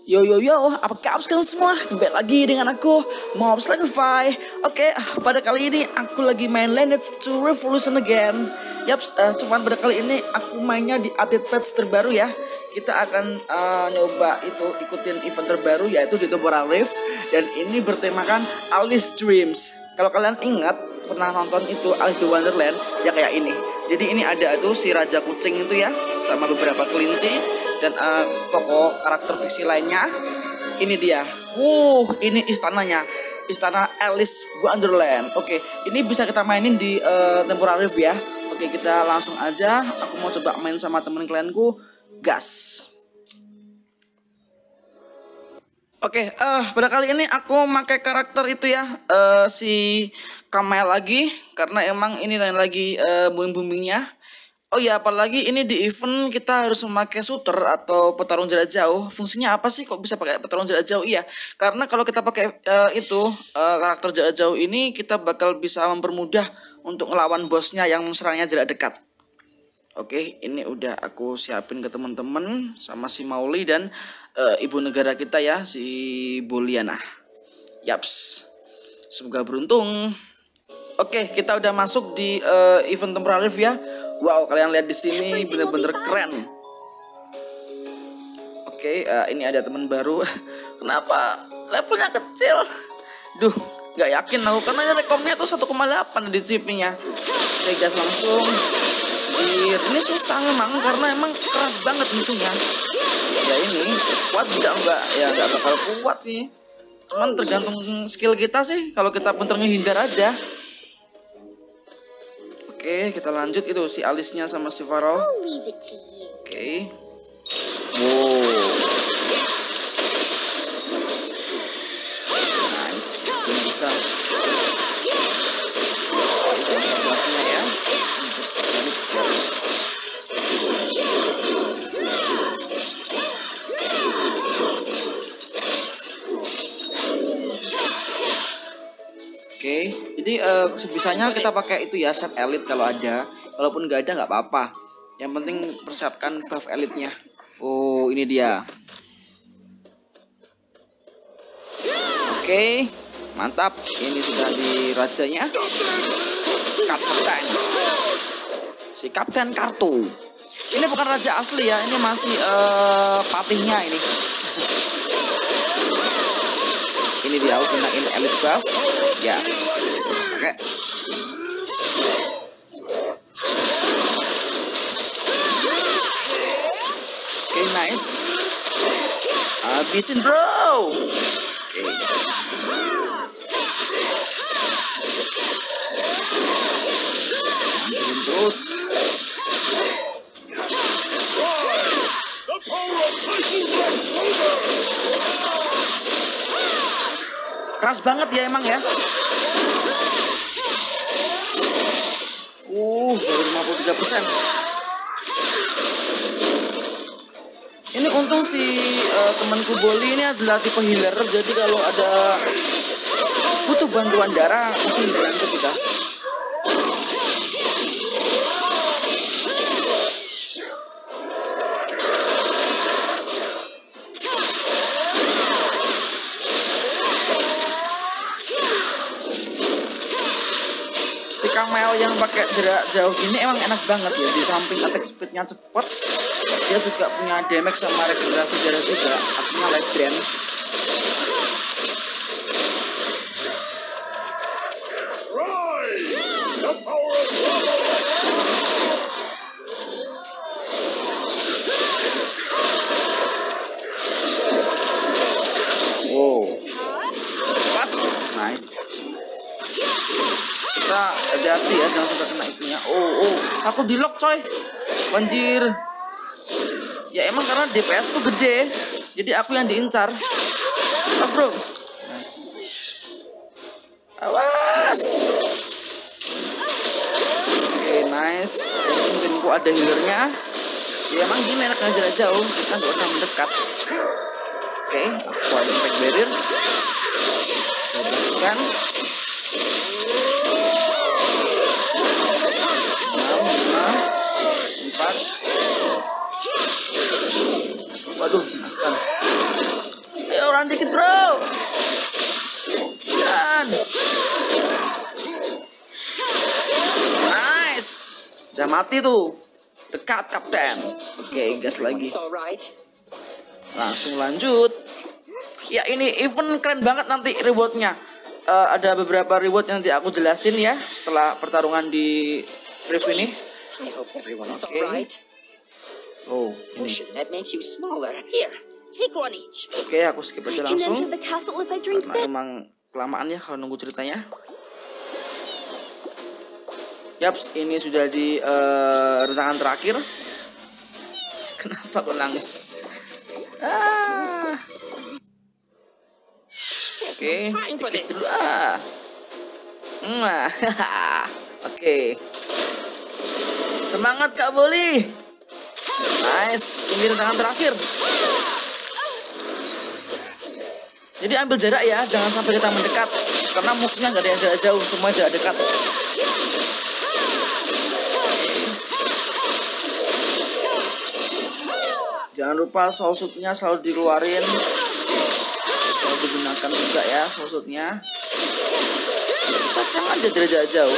Yo yo yo, apa kabar kalian semua? Kembali lagi dengan aku, Mobs Legify. Oke, pada kali ini aku lagi main Lineage 2 Revolution again. Yaps, cuman pada kali ini aku mainnya di update patch terbaru ya. Kita akan nyoba itu ikutin event terbaru yaitu di Temporal Rift. Dan ini bertemakan Alice Dreams. Kalau kalian ingat pernah nonton itu Alice the Wonderland ya kayak ini. Jadi ini ada tuh si Raja Kucing itu ya, sama beberapa kelinci dan tokoh karakter fiksi lainnya. Ini dia. Ini istananya. Istana Alice Wonderland. Oke, ini bisa kita mainin di Temporal Rift ya. Oke, kita langsung aja. Aku mau coba main sama temen klienku. Gas. Oke, pada kali ini aku pakai karakter itu ya, si Kamel lagi, karena emang ini lagi booming-boomingnya. Oh ya, apalagi ini di event kita harus memakai shooter atau petarung jarak jauh. Fungsinya apa sih kok bisa pakai petarung jarak jauh? Iya, karena kalau kita pakai karakter jarak jauh ini, kita bakal bisa mempermudah untuk ngelawan bosnya yang serangnya jarak dekat. Oke, ini udah aku siapin ke teman-teman sama si Mauli dan ibu negara kita ya, si Boliana. Yaps, semoga beruntung. Oke, kita udah masuk di event Temporal Rift ya. Wow, kalian lihat di sini bener-bener keren. Oke, ini ada teman baru. Kenapa levelnya kecil? Duh, nggak yakin aku karena rekomnya tuh 1,8 di chipnya. Oke, gas langsung. Ini susah memang karena emang keras banget musuhnya. Ya ini kuat enggak ya nggak bakal kuat nih. Cuman tergantung skill kita sih. Kalau kita pinter ngehindar aja. Oke, kita lanjut itu si Alice-nya sama si Varol. Oke. Wow. Nice. Ini bisa. Sama buffnya ya. Untuk balik terus. Oke, jadi sebisanya kita pakai itu ya set elite kalau ada. Kalaupun nggak ada nggak apa-apa. Yang penting persiapkan buff elite-nya. Oh, ini dia. Oke, mantap. Ini sudah di rajanya. Kapten. Si Kapten Kartu. Ini bukan raja asli ya, ini masih patihnya ini. Ini dia aku kenain elite buff. Ya. Oke. Oke, nice. Habisin, bro. Oke. Hancurin terus. Keras banget ya emang ya. Baru 53%. Ini untung si temanku Boli ini adalah tipe healer. Jadi kalau ada butuh bantuan darah mesti dibantu kita. Kamel yang pakai jarak jauh gini emang enak banget ya. Di samping attack speednya cepet, dia juga punya damage sama regenerasi darah juga. Artinya life drain. Wow, pas, nice. Kita hati-hati ya, jangan sampai kena itunya. Aku di lock coy. Banjir. Ya emang karena DPS ku gede, jadi aku yang diincar. Bro. Nice. Awas. Oke, nice. Mungkin ku ada healernya. Ya emang gini enaknya jarak jauh, kita nggak usah mendekat. Oke, aku ada impact barrier. Kan? 4. Waduh, nastan. bocoran dikit bro. Dan nice, udah mati tuh. Dekat kapten. Oke, gas lagi. Langsung lanjut. Ya ini event keren banget nanti rewardnya. Ada beberapa reward yang nanti aku jelasin ya setelah pertarungan di review ini. Oke. Oh, ini. Oke, aku skip aja langsung. Karena emang kelamaan ya kalau nunggu ceritanya. Yaps, ini sudah di rentangan terakhir. Kenapa aku nangis? Oke, tikis dulu Oke. Semangat Kak Boli. Nice, ini rentangan terakhir. Jadi ambil jarak ya, jangan sampai kita mendekat. Karena musuhnya nggak ada yang jarak jauh, semua jarak dekat. Jangan lupa soul shoot-nya selalu dikeluarin. Selalu digunakan juga ya soul shoot-nya. Kita serang aja dari jarak jauh.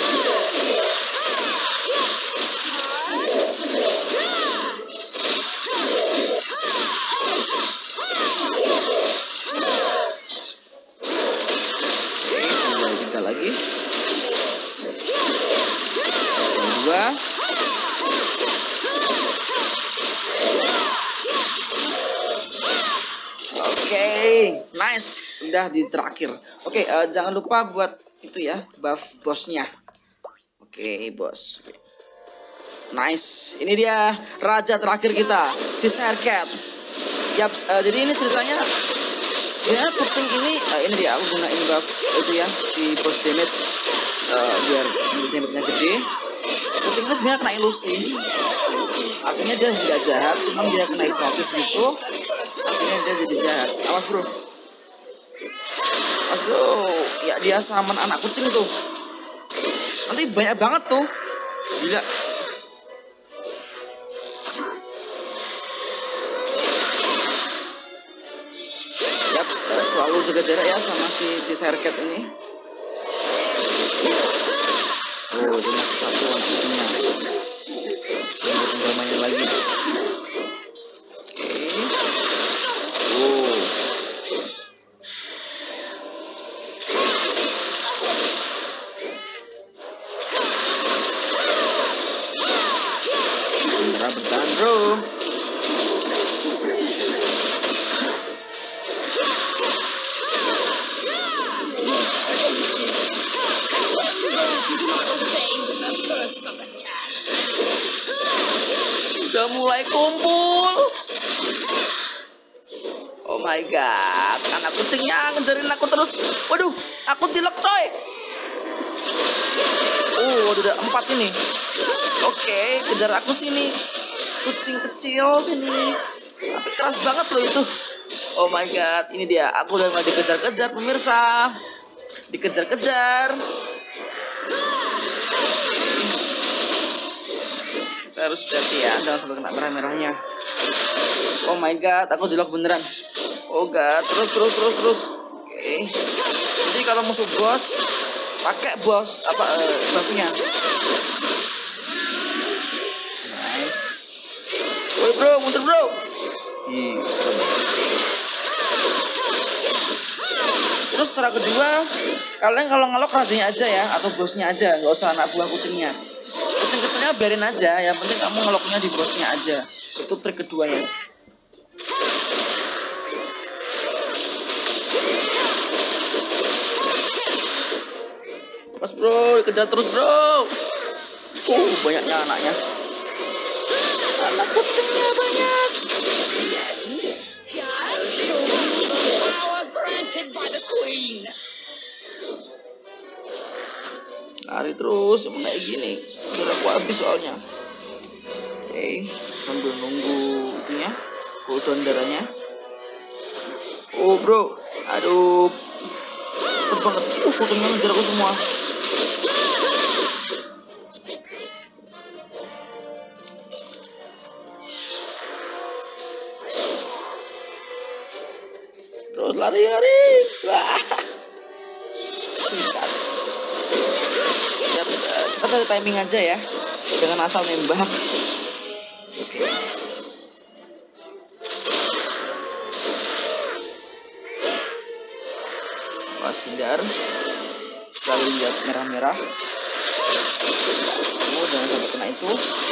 Lagi yang dua. Oke, nice, udah di terakhir. Oke, jangan lupa buat itu ya, buff bosnya. Oke, bos. Nice, ini dia raja terakhir kita, Ciserket. Yaps, jadi ini ceritanya. Ya, kucing ini dia aku gunain buff itu ya, si boss damage biar damage-nya gede. Kucing ini sebenarnya kena ilusi. Artinya dia tidak jahat, cuma dia kena hipnotis gitu. Akhirnya dia jadi jahat. Awas bro. Awas bro. Ya dia summon anak kucing tuh. Nanti banyak banget tuh. Gila. Selalu jaga jarak ya sama si Ciserket ini. Oh, dia masih satu anak kucingnya. Tinggal main lagi. Oke. Oh. Sebentar bertahan bro. Udah mulai kumpul. Oh my god, anak kucingnya ngejarin aku terus. Waduh, aku dilek coy. Udah 4 ini. Oke, kejar aku sini. Kucing kecil sini. Tapi keras banget loh itu. Oh my god, ini dia. Aku udah mulai dikejar-kejar pemirsa. Dikejar-kejar. Harus hati ya, jangan sampai kena merah-merahnya. Oh my god, aku dilok beneran. Oh god, terus. Oke. Jadi kalau musuh bos, pakai buffnya. Nice. Woi bro, mundur bro. Terus cara kedua, kalian kalau ngelok rajanya aja ya, atau bosnya aja, nggak usah anak buah kucingnya. Kucing-kucingnya biarin aja, yang penting kamu ngeloknya di bosnya aja. Itu trik keduanya. Mas bro, kejar terus bro. Banyaknya anaknya. Anak kucingnya banyak. Lari terus, kayak gini. Udah aku habis soalnya. Oke, sambil nunggu itunya, cooldown darahnya. Oh bro, aduh, cepet banget. Kucingnya ngejar aku semua. Terus lari. Wah. Singkat. Ya, kita cari timing aja ya. Jangan asal nembak. Oke. Awas hindar. Selalu lihat merah-merah. Oh, jangan sampai kena itu.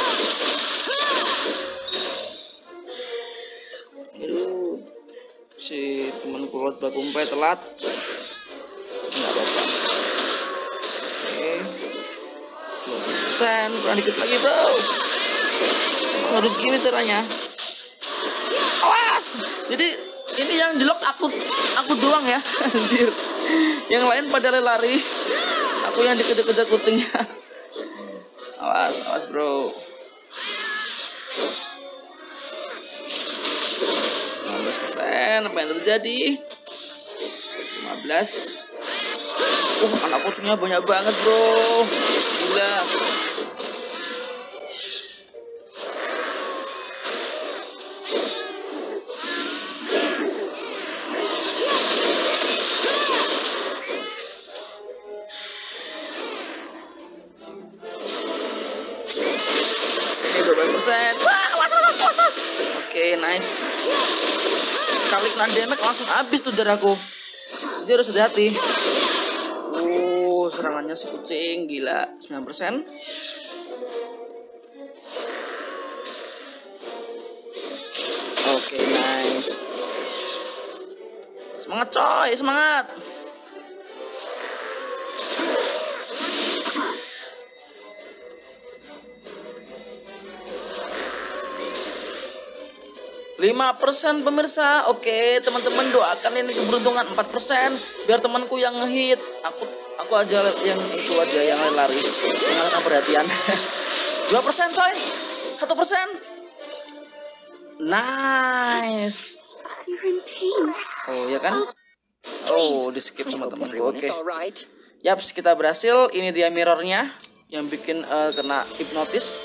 Aduh, si teman kulot bakumpai telat. Nggak apa-apa. Oke, 20%, kurang dikit lagi bro. Harus gini caranya. Awas. Jadi ini yang di lock aku doang ya. Anjir. Yang lain pada lari. Aku yang dikejar-kejar kucingnya. Awas bro. 15%, apa yang terjadi? 15. Anak kucingnya banyak banget bro. Gila. Oke, nice. Sekali kena damage langsung habis tuh darahku. Jadi harus hati-hati. Serangannya si kucing gila. 9%. Oke, nice. Semangat coy, semangat. %5 pemirsa. Oke, teman-teman doakan ini keberuntungan 4% biar temanku yang ngehit. Aku aja yang itu aja yang lari. Mengalihkan perhatian. 2% coy. 1%. Nice. Oh ya kan? Oh, di skip sama temanku. Oke. Yaps, kita berhasil. Ini dia mirrornya yang bikin kena hipnotis.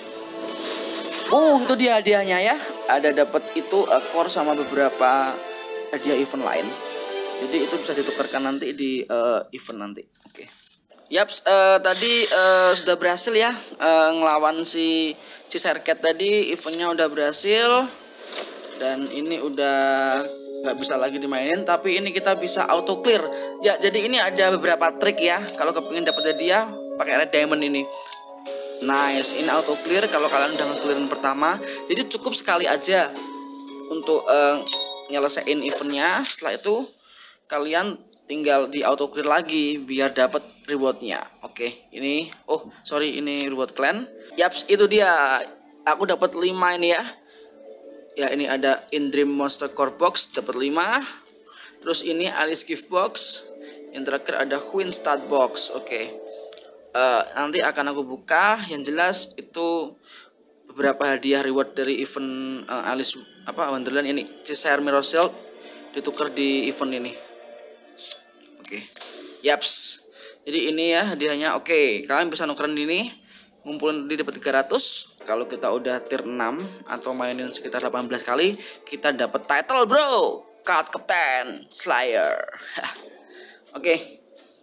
Itu dia hadiahnya ya. Ada dapat itu core sama beberapa hadiah event lain. Jadi itu bisa ditukarkan nanti di event nanti. Oke. Yaps, tadi sudah berhasil ya ngelawan si Circuit tadi. Eventnya udah berhasil. Dan ini udah nggak bisa lagi dimainin. Tapi ini kita bisa auto clear. Ya, jadi ini ada beberapa trik ya. Kalau kepingin dapat hadiah pakai red diamond ini. Nice, ini auto clear kalau kalian udah nge-clearin pertama. Jadi cukup sekali aja untuk nyelesain eventnya. Setelah itu kalian tinggal di auto clear lagi biar dapat rewardnya. Oke, ini ini reward clan. Yaps, itu dia. Aku dapat 5 ini ya. Ya, ini ada In Dream Monster Core Box dapat 5. Terus ini Alice Gift Box. Yang terakhir ada Queen Stud Box. Oke. Nanti akan aku buka. Yang jelas itu beberapa hadiah reward dari event Alice Wonderland ini. Cheshire Mirror Shield ditukar di event ini. Oke. Yaps. Jadi ini ya hadiahnya. Oke, kalian bisa nukerin ini. Ngumpulin di dapat 300. Kalau kita udah tier 6 atau mainin sekitar 18 kali, kita dapat title, bro. Card Captain Slayer. Oke.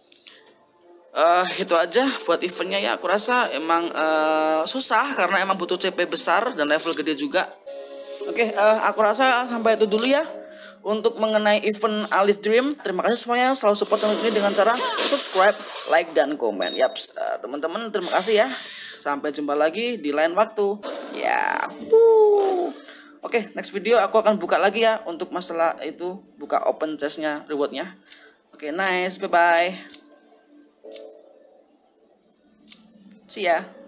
Itu aja buat eventnya ya. Aku rasa emang susah karena emang butuh CP besar dan level gede juga. Oke, aku rasa sampai itu dulu ya untuk mengenai event Alice Dream. Terima kasih semuanya, selalu support channel ini dengan cara subscribe, like, dan komen. Yaps, teman-teman terima kasih ya. Sampai jumpa lagi di lain waktu. Ya. Oke, next video aku akan buka lagi ya untuk masalah itu, buka open chestnya, rewardnya. Oke, nice, bye bye. See ya.